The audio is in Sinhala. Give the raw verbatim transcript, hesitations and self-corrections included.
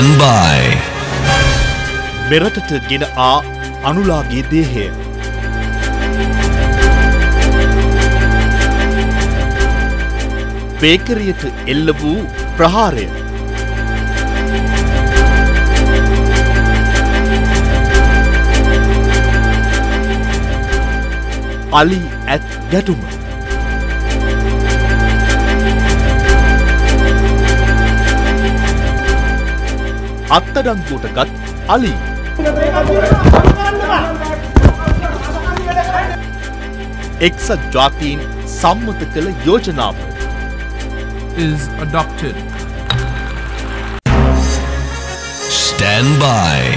Stand by. මෙරටට ගෙන ආ අනුලාගේ දේහය. බේකරියට එල්ල වූ ප්‍රහාරය. අලි ඇත් ගැටුම. අත්තඩංගුවට ගත් අලි. එක්සත් ජාතීන් සම්මත කළ යෝජනාව is adopted. Stand by.